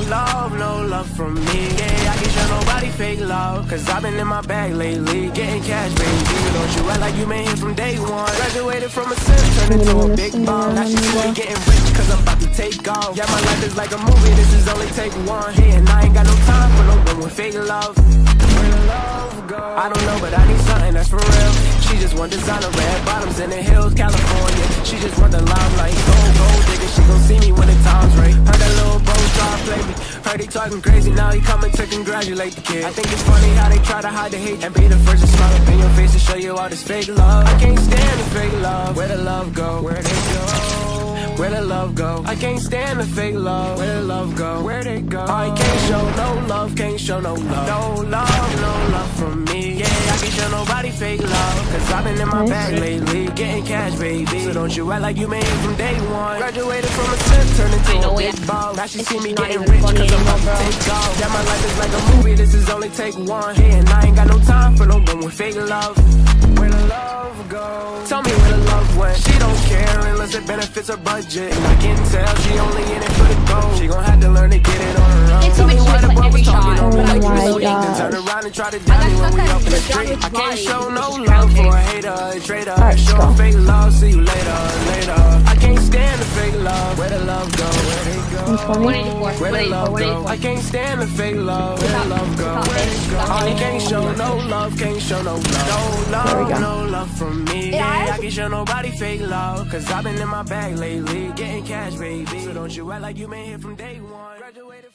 no love from me. Yeah, I can't show nobody fake love, cause I've been in my bag lately, getting cash, baby. Don't you act like you been here from day one. Graduated from a sim, turned into a big bomb. Now she see me getting rich, cause I'm about to take off. Yeah, my life is like a movie, this is only take one. Yeah, and I ain't got no time for no one with fake love. Where the love go? I don't know, but I need something that's for real. She just want designer red bottoms in the hills, California. She just want the limelight, gold digger. She gon' see me when the time's right. Heard that little bro try to play me. Heard he talking crazy, now he coming to congratulate the kid. I think it's funny how they try to hide the hate and be the first to smile up in your face to show you all this fake love. I can't stand the fake love. Where the love go? Where they go? Where the love go? I can't stand the fake love. Where the love go? Where they go? I can't show no love, can't show no love. No love from me. Yeah, I can't show nobody fake love, cause I've been in my bag lately, getting cash, baby. So don't you act like you been here from day one. Graduated from a sim, turned into a big ball. Now she see me getting rich, cause I'm about to take off. Yeah, my life is like a movie, this is only take one. Yeah, and I ain't got no time for no one with fake love. Where the love go? Tell me where the love went. She don't care unless it benefits her budget, and I can tell she only in it for the gold. She gon' have to learn to get it on her own. Tell me why the boy was talking on me like you was sweet, then turn around and try to down me when we up in the street. I can't show no love for a hater, a traitor. Show fake love, see you later. I can't stand the fake love. Where the love go? Where they go? Where the love go? I can't stand the fake love. Where the love go? Where they go? I can't show no love, can't show no love. No love from me. Yeah, I can't show nobody fake love, cause I've been in my bag lately, getting cash, baby. So don't you act like you been here from day one. Graduated